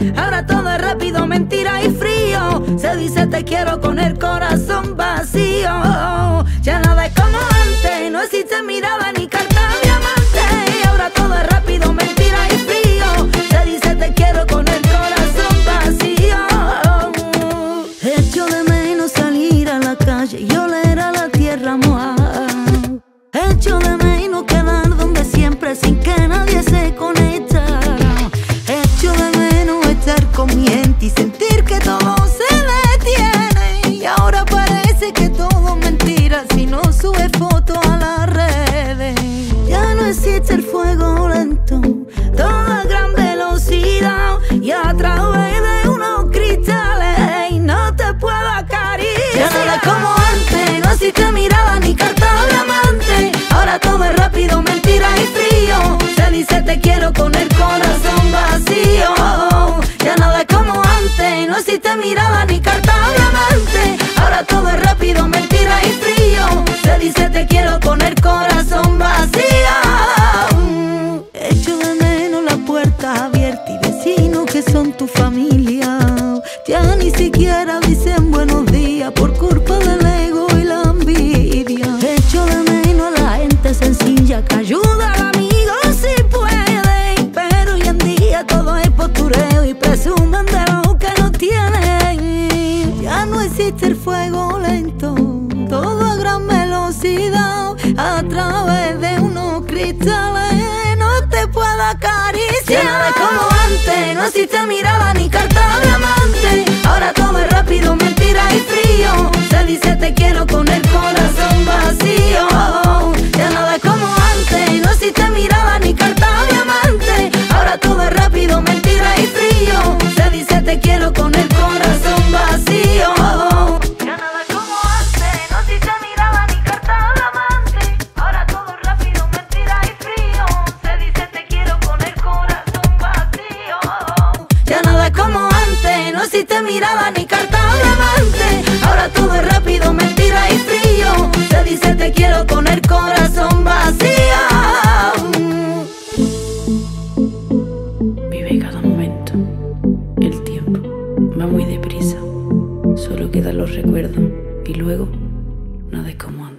ahora todo es rápido, mentira y frío. Se dice te quiero con el corazón vacío. Ya nada es como antes, no existe mirada ni carta de amante. Ahora todo es rápido, mentira y frío. Se dice te quiero con el corazón vacío. Echo de menos salir a la calle y oler a la tierra mojada. Echo de menos quedar donde siempre sin que nadie se conectara. Echo de menos estar con mi gente y sentir que todo se detiene. Y ahora parece que todo es mentira si no sube fotos a las redes. Ya no existe el fuego lento, todo a gran velocidad. Y a través de unos cristales no te puedo acariciar. Ya nada es como antes, no existe mirada ni carta de amante. Ahora todo es rápido, mentira y frío. Se dice te quiero con el corazón vacío. Ya nada es como antes, no existe mirada ni carta de amante. Ahora todo es rápido, mentira y frío. Se dice te quiero con el corazón vacío. Echo de menos la puerta abierta y vecinos que son tu familia. Ya ni siquiera dicen buenos días por culpa del ego y la envidia. Echo de menos a la gente sencilla que ayuda al amigo si puede. Pero hoy en día todo es postureo y presumen de lo que no tienen. Ya no existe el fuego lento, todo a gran velocidad. A través de unos cristales no te puedo acariciar. Ya nada es como antes, no existe mirada ni carta de amante. Ahora todo es rápido, mentira y frío. Se dice te quiero con el corazón vacío. Ya nada es como antes, no existe mirada ni carta de amante. Ahora todo es rápido, mentira y frío. Se dice te quiero con el corazón vacío. Ya nada es como antes, no existe mirada ni carta de amante. Ahora todo es rápido, mentira y frío. Se dice te quiero con el corazón vacío. Ya nada es como antes, no existe mirada ni carta de amante. Ahora todo es rápido, mentira y frío. Se dice te quiero con el corazón vacío. Vive cada momento, el tiempo va muy deprisa. Solo quedan los recuerdos y luego nada es como antes.